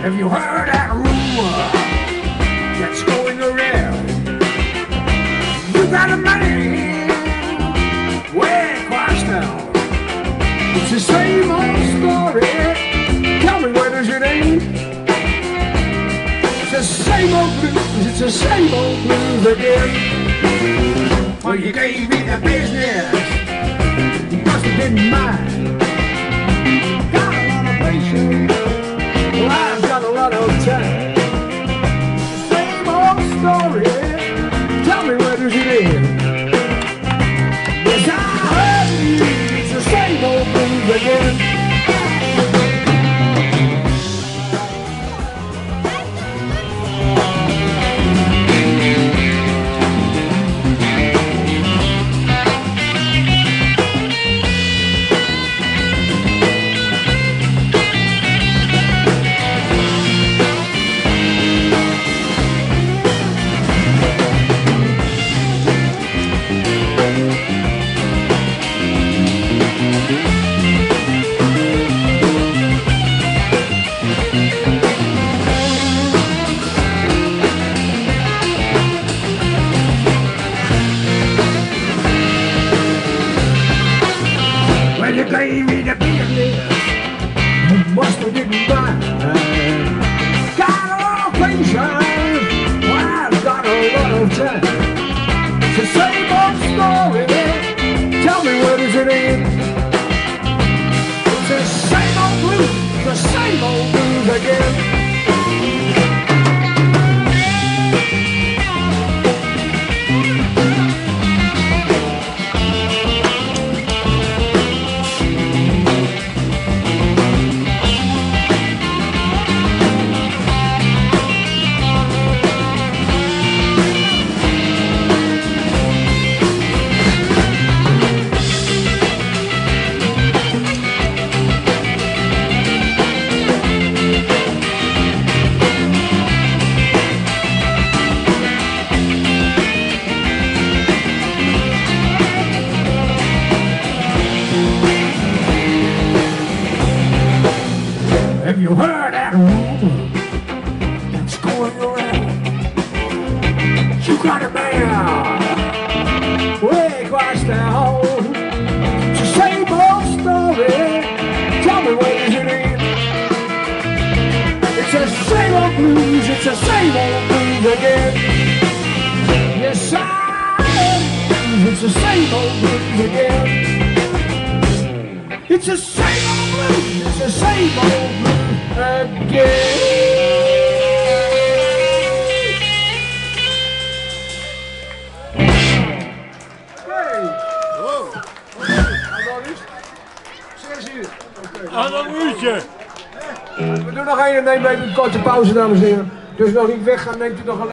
Have you heard that rumor that's going around? You got a man way across town. It's the same old story. Tell me, where does it end? It's the same old blues. It's the same old blues again. Well, you gave me the business. You must have been mine. Got a lot of patience. Well, I've got a lot of time. Same old story. Tell me, where does it end? Yes, I heard you. It's the same old blues again. You gave me the business, you must have didn't mind. Got a lot of patience, well, I've got a lot of time. It's the same old story, tell me, where does it end? It's the same old blues, the same old blues again. Have you heard that rumor that's going around? You got a man way across town. It's the same old story. Tell me, where does it end? It's the same old blues. It's the same old blues again. Yes, I am. It's the same old blues again. It's the same old blues. It's the same old blues again. Hey! Wow. Nog eens? 6 uur. Aan een uurtje. We doen nog één en nemen even een korte pauze, dames en heren. Dus nog niet weggaan, neemt u nog een...